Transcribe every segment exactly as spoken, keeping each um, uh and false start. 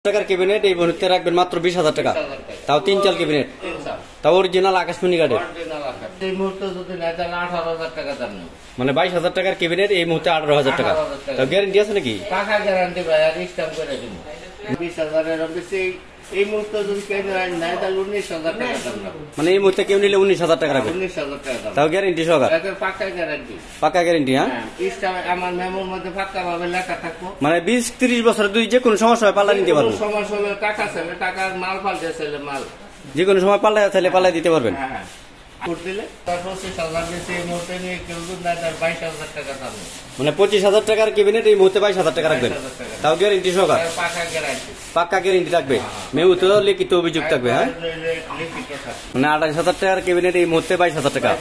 টাকার ক্যাবিনেট এই মুহূর্তে রাখবেন মাত্র বিশ হাজার টাকা, তাও তিন চাল ক্যাবিনেট, তাও অরিজিনাল আকাশমণি কাঠের। এই মুহূর্তে যদি নেয় তাহলে আঠারো হাজার টাকা দাম নেই, মানে বাইশ হাজার টাকার ক্যাবিনেট এই মুহূর্তে আঠারো হাজার টাকা। তাও গ্যারেন্টি আছে নাকি? টাকা গ্যারান্টি ভাই, আর স্ট্যাম্প করে দিব। বিশ হাজারের বেশি এই মুহূর্তে যদি কেউ নেয় তাহলে উনিশ হাজার টাকা দাম নেব। মানে এই মুহূর্তে কেউ নিলে উনিশ হাজার টাকা রাখবেন, উনিশ হাজার টাকা দাম, তাও গ্যারেন্টি সহকার, পাক্কা গ্যারান্টি, পাক্কা গ্যারেন্টি। হ্যাঁ, স্ট্যাম্প আমার মেমোর মধ্যে পাক্কা ভাবে লেখা থাকবো। মানে বিশ ত্রিশ বছর দুই যে কোনো সমস্যা হয় পাল্লা নিতে পারবেন, সমস্যা হলে টাকা চাইলে টাকার মাল পাল্টে চাইলে মাল, যে কোনো সময় পাল্লা চাইলে পাল্লা দিতে পারবেন। হ্যাঁ, দিলে তার পঁচিশ হাজার বেশি এই মুহূর্তে নিয়ে কেউ যদি নেয় তার বাইশ হাজার টাকা দাম। মানে পঁচিশ হাজার টাকার ক্যাবিনেট এই মুহূর্তে বাইশ হাজার টাকা রাখবেন, তাও গ্যারেন্টি সহকার, পাক্কা গ্যারান্টি, পাক্কা গ্যারেন্টি থাকবে। মেহুতে লিখিত অভিযোগ থাকবে। হ্যাঁ, মানে আঠাশ হাজার টাকার ক্যাবিনেট এই মুহূর্তে বাইশ হাজার টাকা।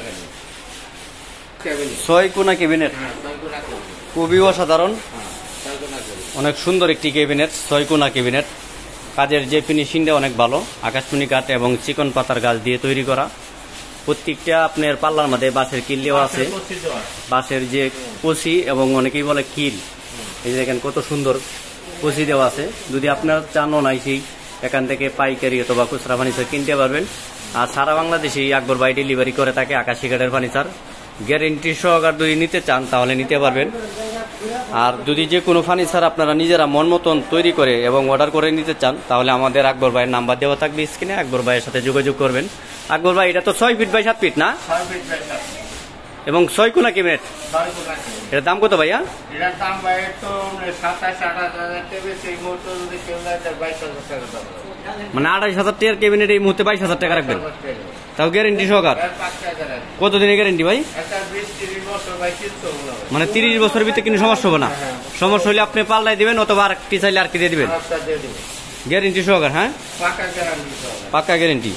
ছয় কোনা ক্যাবিনেট, খুবই অসাধারণ, অনেক সুন্দর একটি ক্যাবিনেট, ছয় কোনা ক্যাবিনেট। কাজের যে ফিনিশিংটা অনেক ভালো, আকাশমণি কাঠ এবং চিকন পাতার গাছ দিয়ে তৈরি করা। প্রত্যেকটা আপনার পাল্লার মধ্যে বাঁশের কিল দেওয়া আছে, বাঁশের যে কচি এবং অনেকেই বলে কিল, এই দেখেন কত সুন্দর কচি দেওয়া আছে। যদি আপনার চান নাই সেই এখান থেকে পাইকারি অথবা খুচরা ফার্নিচার কিনতে পারবেন। আর সারা বাংলাদেশে আকবর ভাই ডেলিভারি করে থাকে আকাশী কাঠের ফার্নিচার। গ্যারেন্টি সহকার যদি নিতে চান তাহলে নিতে পারবেন। আর যদি যে কোনো ফার্নিচার আপনারা নিজেরা মন মতন তৈরি করে এবং অর্ডার করে নিতে চান তাহলে আমাদের আকবর ভাইয়ের নাম্বার দেওয়া থাকবে স্ক্রিনে, আকবর ভাইয়ের সাথে যোগাযোগ করবেন। আকবর ভাই, এটা তো ছয় ফিট বাই সাত ফিট না, এবং ছয় কোনা ক্যাবিনেট, এটার দাম কত ভাইয়া? এটার দাম ভাই তো সাতাশ আঠাশ হাজার টাকা, সেই মুহূর্তে যদি কেউ নেয় তার বাইশ হাজার টাকা দাম। মানে আঠাশ হাজার টাকার ক্যাবিনেট এই মুহূর্তে বাইশ হাজার টাকা রাখবেন, তাও গ্যারেন্টি সহকার। কতদিনের গ্যারেন্টি ভাই? মানে তিরিশ বছরের ভিতরে কিন্তু সমস্যা হবে না, সমস্যা হলে আপনি পাল্লাই দিবেন অথবা আর কি চাইলে আর কি দিয়ে দিবেন, গ্যারেন্টি সহকার। হ্যাঁ, পাক্কা গ্যারেন্টি।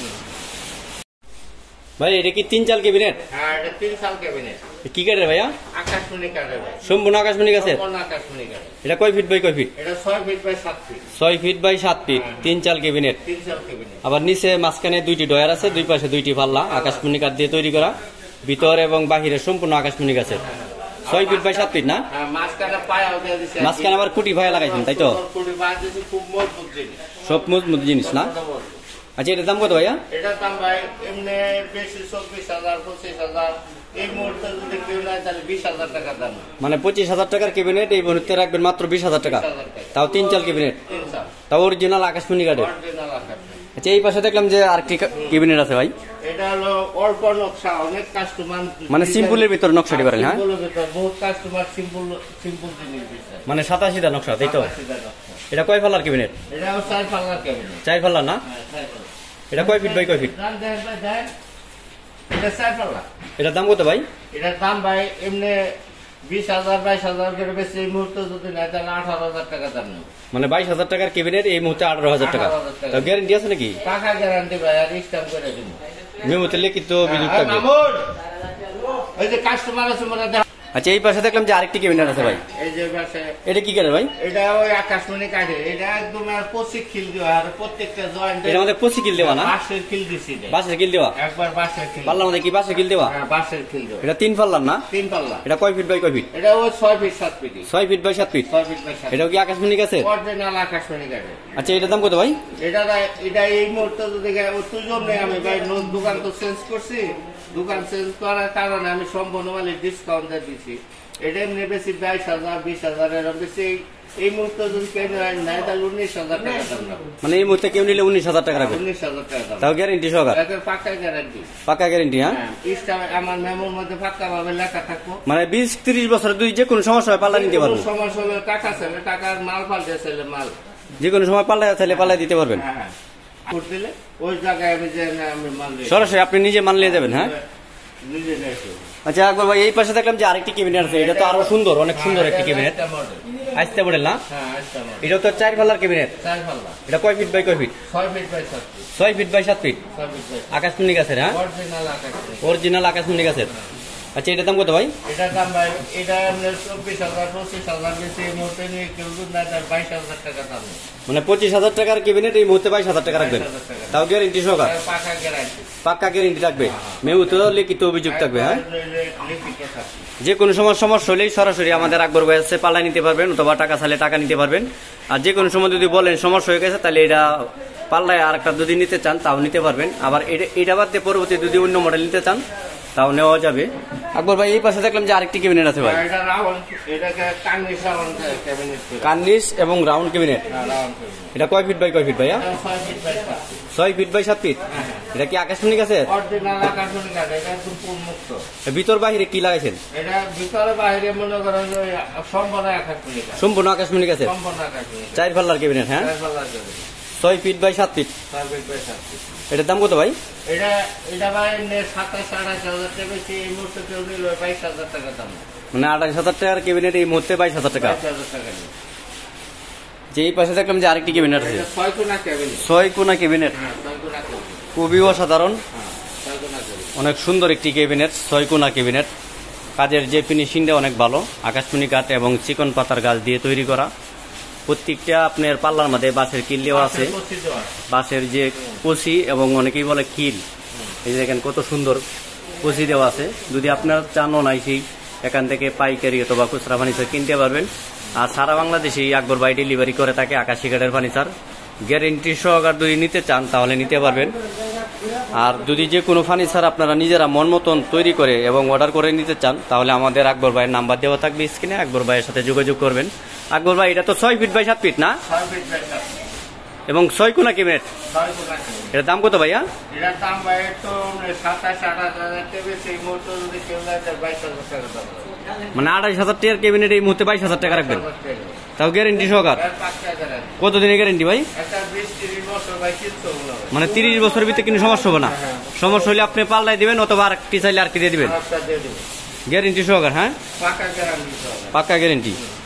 ভাই এটা কি তিন চাল ক্যাবিনেট? হ্যাঁ, এটা তিন চাল ক্যাবিনেট। কি কাঠের ভাইয়া? আকাশমণি কাঠের। সম্পূর্ণ আকাশমণি গাছের। আকাশমণি কাঠ। এটা কয় ফিট বাই কয় ফিট? এটা ছয় ফিট বাই সাত ফিট। ছয় ফিট বাই সাত ফিট, তিন চাল ক্যাবিনেট। তিন চাল ক্যাবিনেট। আবার নিচে মাঝখানে দুইটি ডয়ার আছে, দুই পাশে দুইটি পাল্লা আকাশমণি কাঠ দিয়ে তৈরি করা। ভিতর এবং বাহিরে সম্পূর্ণ আকাশমণি গাছের। ছয় ফিট বাই সাত ফিট না, মাঝখানে আবার কুটি ভাইয়া লাগাইছেন তাই তো? সব মজবুত জিনিস না। আচ্ছা, এটার দাম কত ভাইয়া? এটার দাম ভাই এমনি বেশি চব্বিশ হাজার পঁচিশ হাজার, এই মুহূর্তে যদি কেউ নেয় তাহলে বিশ হাজার টাকা দাম। মানে পঁচিশ হাজার টাকার ক্যাবিনেট এই মুহূর্তে রাখবেন মাত্র বিশ হাজার টাকা, তাও তিন চাল ক্যাবিনেট, তাও অরিজিনাল আকাশমণি কাঠের। আচ্ছা, এই পাশে দেখলাম যে আরেকটি ক্যাবিনেট আছে ভাই, এটা হলো অল্প নকশা, অনেক কাস্টমার মানে সিম্পলের ভিতর নকশাটি পারেন। হ্যাঁ, বহুত কাস্টমার সিম্পল সিম্পল জিনিস দিচ্ছে, মানে সাদা সিধা নকশা তাই তো? এটা কয় পাল্লার ক্যাবিনেট? এটা চার পাল্লার ক্যাবিনেট। চার পাল্লা না? এটা কয় ফিট বাই কয় ফিট? এটা চার পাল্লা। এটার দাম কত ভাই? এটার দাম ভাই এমনি বিশ হাজার বাইশ হাজার করে বেশি, এই মুহূর্তে যদি নেয় তাহলে আঠারো হাজার টাকা দাম নেব। মানে বাইশ হাজার টাকার ক্যাবিনেট এই মুহূর্তে আঠারো হাজার টাকা, তাও গ্যারেন্টি আছে নাকি? টাকা গ্যারান্টি ভাই, আর স্ট্যাম্প করে দিব। মেমোতে লিখিত অভিযোগ থাকবে। ওই যে কাস্টমার আছে মনে। আচ্ছা, এই পাশে দেখলাম যে আরেকটি ক্যাবিনেট আছে ভাই, এই যে পাশে। এটা কি কাঠের ভাই? এটা ওই আকাশমণি কাঠের। এটা একদম আর পঁচি খিল দেওয়া, আর প্রত্যেকটা জয়েন্ট এর মধ্যে পঁচি কিল দেওয়া না? বাঁশের খিল দিছি। বাঁশের কিল দেওয়া, একবার বাঁশের খিল। পাল্লার মধ্যে কি বাঁশের কিল দেওয়া? হ্যাঁ, বাঁশের খিল দেওয়া। এটা তিন পাল্লার না? তিন পাল্লা। এটা কয় ফিট বাই কয় ফিট? এটা ওই ছয় ফিট সাত ফিট। ছয় ফিট বাই সাত ফিট। ছয় ফিট বাই সাত। এটাও কি আকাশমণি গাছের? অরিজিনাল আকাশমণি কাঠের। আচ্ছা, এটার দাম কত ভাই? এটা এটা এই মুহূর্তে যদি তুজন নেই, আমি ভাই দোকান তো চেঞ্জ করছি, দোকান চেঞ্জ করার কারণে আমি সম্পূর্ণ মানে ডিসকাউন্ট দিচ্ছি। এটা এমনি বেশি বাইশ হাজার বিশ হাজার এর বেশি, এই মুহূর্তে যদি কেউ নেয় তাহলে উনিশ হাজার টাকা দাম নেব। মানে এই মুহূর্তে কেউ নিলে উনিশ হাজার টাকা রাখবে, উনিশ হাজার টাকা দাম, তাও গ্যারেন্টি সহকার, পাক্কা গ্যারান্টি, পাক্কা গ্যারেন্টি। হ্যাঁ, আমার মেমোর মধ্যে পাক্কা ভাবে লেখা থাকবো। মানে বিশ ত্রিশ বছর দুই যে কোনো সমস্যা হয় পাল্লা নিতে পারবেন, সমস্যা হলে টাকা চাইলে টাকার মাল পাল্টে চাইলে মাল, যে কোনো সময় পাল্লা চাইলে পাল্লা দিতে পারবেন। হ্যাঁ, দিলে ওই জায়গায় আমি যে আমি মাল সরাসরি আপনি নিজে মাল নিয়ে যাবেন। হ্যাঁ, নিজে নেই। আচ্ছা, একবার ভাই এই পাশে দেখলাম যে আরেকটি ক্যাবিনেট আছে, এটা তো আরো সুন্দর, অনেক সুন্দর একটি ক্যাবিনেট, আস্তে মডেল না? এটা তো চার পাল্লার ক্যাবিনেট। এটা কয় ফিট বাই কয় ফিট? ছয় ফিট বাই সাত ফিট। ছয় ফিট বাই সাত ফিট, আকাশমণি গাছের। হ্যাঁ, অরিজিনাল আকাশমণি গাছের। আচ্ছা, এটার দাম কত ভাই? এটার দাম ভাই এটা চব্বিশ হাজার পঁচিশ হাজার বেশি, এই মুহূর্তে নিয়ে কেউ নেয় তার বাইশ হাজার টাকা দাম। মানে পঁচিশ হাজার টাকার ক্যাবিনেট এই মুহূর্তে বাইশ হাজার টাকা রাখবেন, তাও গ্যারেন্টি সহকার, পাক্কা গ্যারান্টি, পাক্কা গ্যারেন্টি থাকবে। মেহুতে লিখিত অভিযোগ থাকবে। হ্যাঁ, যে কোনো সময় সমস্যা হলেই সরাসরি আমাদের আকবর ভাই আছে পাল্লা নিতে পারবেন, অথবা টাকা চাইলে টাকা নিতে পারবেন। আর যে কোনো সময় যদি বলেন সমস্যা হয়ে গেছে, তাহলে এটা পাল্লায় আর একটা যদি নিতে চান তাও নিতে পারবেন। আবার এটা এটা বাদ দিয়ে পরবর্তী যদি অন্য মডেল নিতে চান তাও নেওয়া যাবে। আকবর ভাই এই পাশে দেখলাম যে আরেকটি ক্যাবিনেট আছে ভাই, এটা রাউন্ড, এটাকে কার্নিশ রাউন্ড ক্যাবিনেট করে। কার্নিশ এবং রাউন্ড ক্যাবিনেট। হ্যাঁ, রাউন্ড ক্যাবিনেট। এটা কয় ফিট বাই কয় ফিট ভাইয়া? এটা ছয় ফিট বাই সাত ফিট। ছয় ফিট বাই সাত ফিট। এটা কি আকাশমণি গাছে? অরিজিনাল আকাশমণি গাছ, এটা একদম উন্মুক্ত। ভিতর বাহিরে কি লাগাইছেন? এটা ভিতরে বাইরে মনে করেন যে সম্পূর্ণ আকাশমণি গাছ। সম্পূর্ণ আকাশমণি গাছে সম্পূর্ণ আকাশমণি গাছ। চার পাল্লার ক্যাবিনেট। হ্যাঁ, চার পাল্লার ক্যাবিনেট। ছয় ফিট বাই সাত ফিট। ছয় ফিট বাই সাত ফিট। এটার দাম কত ভাই? এটা এটা ভাই সাতাশ আঠাশ হাজার টাকা বেশি, এই মুহূর্তে কেউ নিল বাইশ হাজার টাকা দাম। মানে আঠাশ হাজার টাকার ক্যাবিনেট এই মুহূর্তে বাইশ হাজার টাকা। বাইশ হাজার টাকা নিল। যে এই পাশে দেখলাম যে আরেকটি ক্যাবিনেট আছে, এটা ছয় কোণা ক্যাবিনেট। ছয় কোণা ক্যাবিনেট। হ্যাঁ, ছয় কোণা ক্যাবিনেট। খুবই অসাধারণ, হ্যাঁ, ছয় কোণা ক্যাবিনেট। অনেক সুন্দর একটি ক্যাবিনেট, ছয় কোণা ক্যাবিনেট। কাজের যে ফিনিশিংটা অনেক ভালো, আকাশমণি কাঠ এবং চিকন পাতার গাছ দিয়ে তৈরি করা। প্রত্যেকটা আপনার পাল্লার মধ্যে বাঁশের কিল দেওয়া আছে, পঁচিশ দেওয়া। বাঁশের যে কচি এবং অনেকেই বলে কিল, এই যে দেখেন কত সুন্দর কচি দেওয়া আছে। যদি আপনার চান নাই সেই এখান থেকে পাইকারি অথবা খুচরা ফার্নিচার কিনতে পারবেন। আর সারা বাংলাদেশে আকবর ভাই ডেলিভারি করে থাকে আকাশি কাঠের ফার্নিচার। গ্যারেন্টি সহকার যদি নিতে চান তাহলে নিতে পারবেন। আর যদি যে কোনো ফার্নিচার আপনারা নিজেরা মন মতন তৈরি করে এবং অর্ডার করে নিতে চান, তাহলে আমাদের আকবর ভাইয়ের নাম্বার দেওয়া থাকবে স্ক্রিনে, আকবর ভাইয়ের সাথে যোগাযোগ করবেন। আকবর ভাই এটা তো ছয় ফিট বাই সাত ফিট না, ছয় ফিট বাই সাত ফিট। এবং ছয় কোণা ক্যাবিনেট। ছয় কোণা ক্যাবিনেট। এটার দাম কত ভাইয়া? এটার দাম ভাই তো সাতাশ আঠাশ হাজার টাকা বেশি, এই মুহূর্তে যদি কেউ নেয় বাইশ হাজার টাকা দাম। মানে আড়াইশ হাজার টাকার ক্যাবিনেট এই মুহূর্তে বাইশ হাজার টাকা রাখবেন, বাইশ হাজার টাকা। তাও গ্যারেন্টি সহকার। এর পাঁচটা গ্যারান্টি। কতদিনের গ্যারেন্টি ভাই? একটা বিশ তিরিশ বছর ভাই কিনতে হবে না ভাই। মানে তিরিশ বছরের ভিতরে কোনো সমস্যা হবে না? সমস্যা হলে আপনি পাল্লাই দিবেন অথবা আরেকটি চাইলে আরেকটি দিয়ে দিবেন, আরেকটা দিয়ে দেবো। গ্যারেন্টি সহকার। হ্যাঁ, পাকা গ্যারান্টি হবে। পাক্কা গ্যারেন্টি।